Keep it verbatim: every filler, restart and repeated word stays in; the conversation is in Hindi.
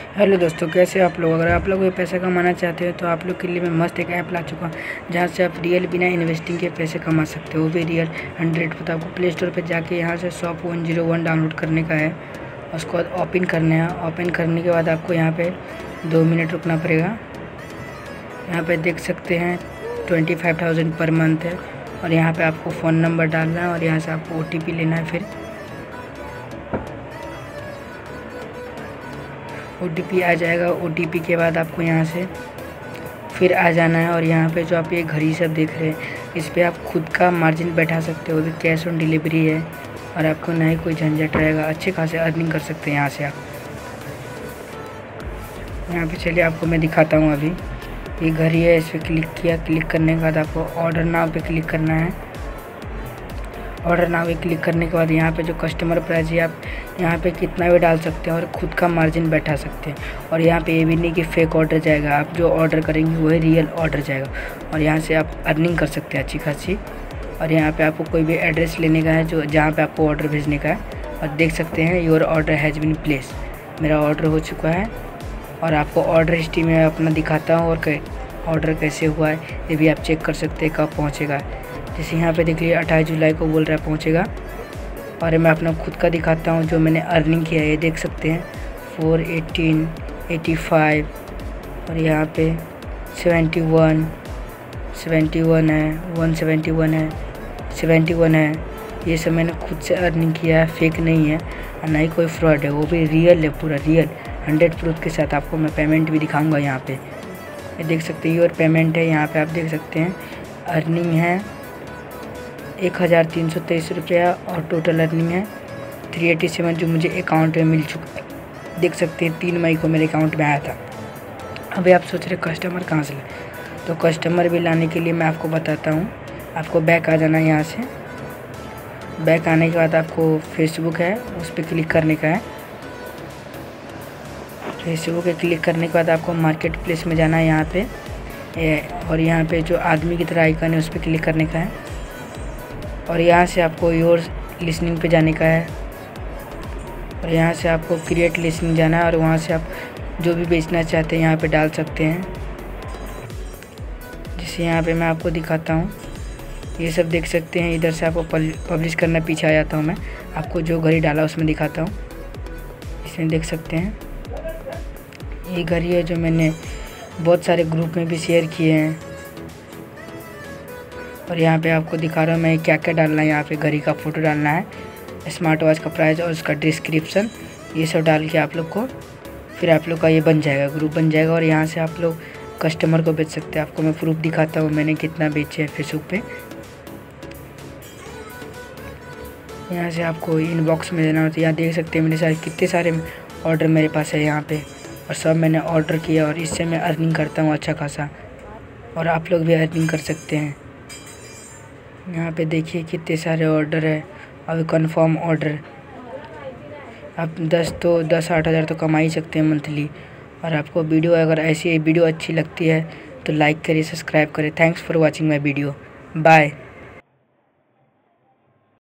हेलो दोस्तों, कैसे आप लोग। अगर आप लोग ये पैसा कमाना चाहते हो तो आप लोग के लिए मैं मस्त एक ऐप ला चुका हूँ जहाँ से आप रियल बिना इन्वेस्टिंग के पैसे कमा सकते हो, वो भी रियल हंड्रेड। तो आपको प्ले स्टोर पर जाके यहाँ से shop one zero one download करने का है। उसके बाद ओपन करना है। ओपन करने के बाद आपको यहाँ पे दो मिनट रुकना पड़ेगा। यहाँ पे देख सकते हैं twenty five thousand per month है। और यहाँ पे आपको फ़ोन नंबर डालना है और यहाँ से आपको ओ टी पी लेना है। फिर ओ टी पी आ जाएगा। ओ टी पी के बाद आपको यहाँ से फिर आ जाना है। और यहाँ पे जो आप ये घड़ी सब देख रहे हैं, इस पर आप खुद का मार्जिन बैठा सकते हो। भी कैश ऑन डिलीवरी है और आपको ना ही कोई झंझट रहेगा। अच्छे खासे अर्निंग कर सकते हैं यहाँ से आप। यहाँ पे चलिए आपको मैं दिखाता हूँ। अभी ये घड़ी है, इस पर क्लिक किया। क्लिक करने के बाद आपको ऑर्डर नाउ पे क्लिक करना है। ऑर्डर नाउ पे क्लिक करने के बाद यहाँ पे जो कस्टमर प्राइस है, आप यहाँ पे कितना भी डाल सकते हैं और खुद का मार्जिन बैठा सकते हैं। और यहाँ पे ये भी नहीं कि फेक ऑर्डर जाएगा, आप जो ऑर्डर करेंगे वही रियल ऑर्डर जाएगा। और यहाँ से आप अर्निंग कर सकते हैं अच्छी खासी। और यहाँ पे आपको कोई भी एड्रेस लेने का है जो जहाँ पे आपको ऑर्डर भेजने का है। और देख सकते हैं your order has been place, मेरा ऑर्डर हो चुका है। और आपको ऑर्डर हिस्ट्री में अपना दिखाता हूँ और ऑर्डर कैसे हुआ है ये भी आप चेक कर सकते हैं कब पहुँचेगा। जैसे यहाँ पे देख लीजिए अट्ठाईस जुलाई को बोल रहा है पहुँचेगा। और मैं अपना खुद का दिखाता हूँ जो मैंने अर्निंग किया है। ये देख सकते हैं फोर एटीन एटी फाइव और यहाँ पे सेवेंटी वन सेवेंटी वन है, वन सेवेंटी वन है, सेवेंटी वन है। ये सब मैंने खुद से अर्निंग किया है, फेक नहीं है और ना ही कोई फ्रॉड है, वो भी रियल है, पूरा रियल हंड्रेड प्रूफ के साथ। आपको मैं पेमेंट भी दिखाऊंगा यहाँ पे। ये देख सकते हैं योर पेमेंट है। यहाँ पे आप देख सकते हैं अर्निंग है एक हज़ार तीन सौ तेईस रुपया और टोटल अर्निंग है थ्री एटी सेवन जो मुझे अकाउंट में मिल चुका है। देख सकते हैं तीन मई को मेरे अकाउंट में आया था। अभी आप सोच रहे कस्टमर कहाँ से लाए, तो कस्टमर भी लाने के लिए मैं आपको बताता हूँ। आपको बैक आ जाना है। यहाँ से बैक आने के बाद आपको फेसबुक है उस पर क्लिक करने का है। फेसबुक पे क्लिक करने के बाद आपको मार्केट प्लेस में जाना है यहाँ पे। और यहाँ पे जो आदमी की तरह आइकन है उस पर क्लिक करने का है। और यहाँ से आपको योर लिसनिंग पे जाने का है। और यहाँ से आपको क्रिएट लिसनिंग जाना है और वहाँ से आप जो भी बेचना चाहते हैं यहाँ पे डाल सकते हैं। जैसे यहाँ पे मैं आपको दिखाता हूँ, ये सब देख सकते हैं। इधर से आपको पब्लिश करना, पीछे आ जाता हूँ मैं, आपको जो घड़ी डाला उसमें दिखाता हूँ। इसमें देख सकते हैं ये घड़ी है जो मैंने बहुत सारे ग्रुप में भी शेयर किए हैं। और यहाँ पे आपको दिखा रहा हूँ मैं क्या क्या डालना है। यहाँ पे घड़ी का फ़ोटो डालना है, स्मार्ट वॉच का प्राइस और उसका डिस्क्रिप्शन, ये सब डाल के आप लोग को फिर आप लोग का ये बन जाएगा, ग्रुप बन जाएगा। और यहाँ से आप लोग कस्टमर को बेच सकते हैं। आपको मैं प्रूफ दिखाता हूँ मैंने कितना बेचे हैं फेसबुक पे। यहाँ से आपको इनबॉक्स में देना होता है। यहाँ देख सकते हैं मेरे सारे कितने सारे ऑर्डर मेरे पास है यहाँ पे, और सब मैंने ऑर्डर किया और इससे मैं अर्निंग करता हूँ अच्छा खासा। और आप लोग भी अर्निंग कर सकते हैं। यहाँ पे देखिए कितने सारे ऑर्डर है। अभी कंफर्म ऑर्डर आप दस तो दस आठ हज़ार तो कमा ही सकते हैं मंथली। और आपको वीडियो अगर ऐसी वीडियो अच्छी लगती है तो लाइक करिए, सब्सक्राइब करें। Thanks for watching my video. Bye.